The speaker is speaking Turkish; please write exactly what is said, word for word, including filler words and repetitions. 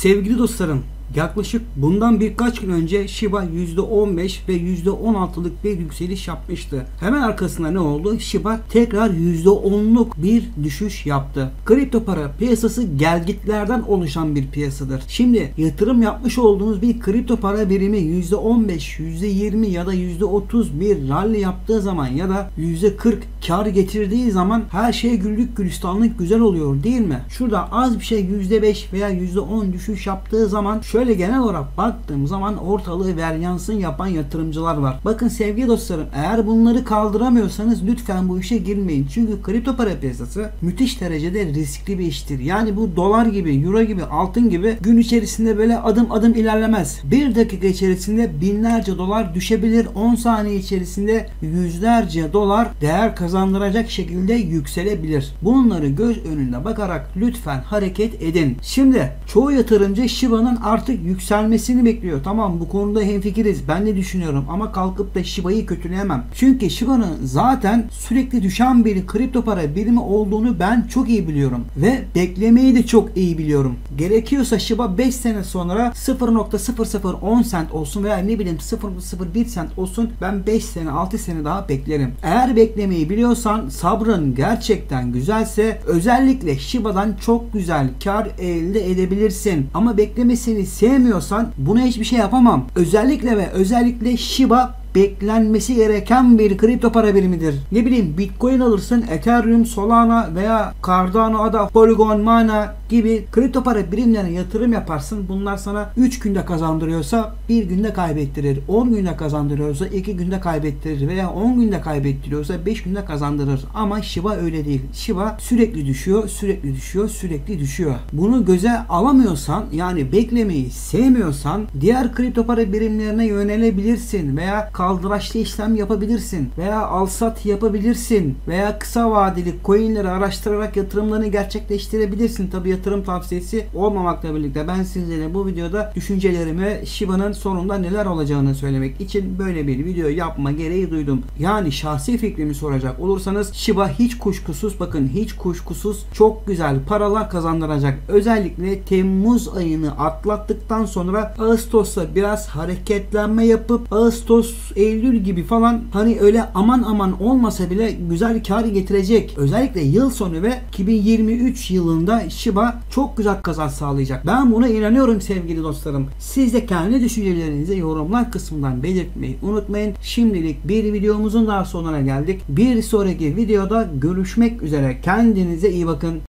Sevgili dostlarım, yaklaşık bundan birkaç gün önce Shiba yüzde on beş ve yüzde on altılık bir yükseliş yapmıştı. Hemen arkasında ne oldu? Shiba tekrar yüzde onluk bir düşüş yaptı. Kripto para piyasası gelgitlerden oluşan bir piyasadır. Şimdi yatırım yapmış olduğunuz bir kripto para birimi yüzde on beş, yüzde yirmi ya da yüzde otuz bir rally yaptığı zaman ya da yüzde kırk kar getirdiği zaman her şey güllük gülistanlık güzel oluyor değil mi? Şurada az bir şey yüzde beş veya yüzde on düşüş yaptığı zaman şöyle genel olarak baktığım zaman ortalığı veryansın yapan yatırımcılar var. Bakın sevgili dostlarım, eğer bunları kaldıramıyorsanız lütfen bu işe girmeyin. Çünkü kripto para piyasası müthiş derecede riskli bir iştir. Yani bu dolar gibi, euro gibi, altın gibi gün içerisinde böyle adım adım ilerlemez. Bir dakika içerisinde binlerce dolar düşebilir. on saniye içerisinde yüzlerce dolar değer kazandıracak şekilde yükselebilir. Bunları göz önünde bakarak lütfen hareket edin. Şimdi çoğu yatırımcı Shiba'nın artık yükselmesini bekliyor. Tamam, bu konuda hemfikiriz. Ben de düşünüyorum ama kalkıp da Shiba'yı kötüleyemem. Çünkü Shiba'nın zaten sürekli düşen bir kripto para birimi olduğunu ben çok iyi biliyorum. Ve beklemeyi de çok iyi biliyorum. Gerekiyorsa Shiba beş sene sonra sıfır nokta sıfır sıfır on sent olsun veya ne bileyim sıfır nokta sıfır bir sent olsun, ben beş sene altı sene daha beklerim. Eğer beklemeyi biliyorsan, sabrın gerçekten güzelse özellikle Shiba'dan çok güzel kar elde edebilirsin. Ama beklemesini sevmiyorsan buna hiçbir şey yapamam. Özellikle ve özellikle Shiba beklenmesi gereken bir kripto para birimidir. Ne bileyim, Bitcoin alırsın, Ethereum, Solana veya Cardano, Ada, Polygon, Mana gibi kripto para birimlerine yatırım yaparsın. Bunlar sana üç günde kazandırıyorsa bir günde kaybettirir. on günde kazandırıyorsa iki günde kaybettirir veya on günde kaybettiriyorsa beş günde kazandırır. Ama Shiba öyle değil. Shiba sürekli düşüyor, sürekli düşüyor, sürekli düşüyor. Bunu göze alamıyorsan, yani beklemeyi sevmiyorsan diğer kripto para birimlerine yönelebilirsin veya kaldıraçlı işlem yapabilirsin veya alsat yapabilirsin veya kısa vadeli coinleri araştırarak yatırımlarını gerçekleştirebilirsin. Tabi yatırım tavsiyesi olmamakla birlikte ben sizlere bu videoda düşüncelerimi Shiba'nın sonunda neler olacağını söylemek için böyle bir video yapma gereği duydum. Yani şahsi fikrimi soracak olursanız Shiba hiç kuşkusuz, bakın hiç kuşkusuz çok güzel paralar kazandıracak. Özellikle Temmuz ayını atlattıktan sonra Ağustos'ta biraz hareketlenme yapıp Ağustos Eylül gibi falan, hani öyle aman aman olmasa bile güzel kar getirecek. Özellikle yıl sonu ve iki bin yirmi üç yılında Shiba çok güzel kazanç sağlayacak. Ben buna inanıyorum sevgili dostlarım. Siz de kendi düşüncelerinizi yorumlar kısmından belirtmeyi unutmayın. Şimdilik bir videomuzun daha sonuna geldik. Bir sonraki videoda görüşmek üzere. Kendinize iyi bakın.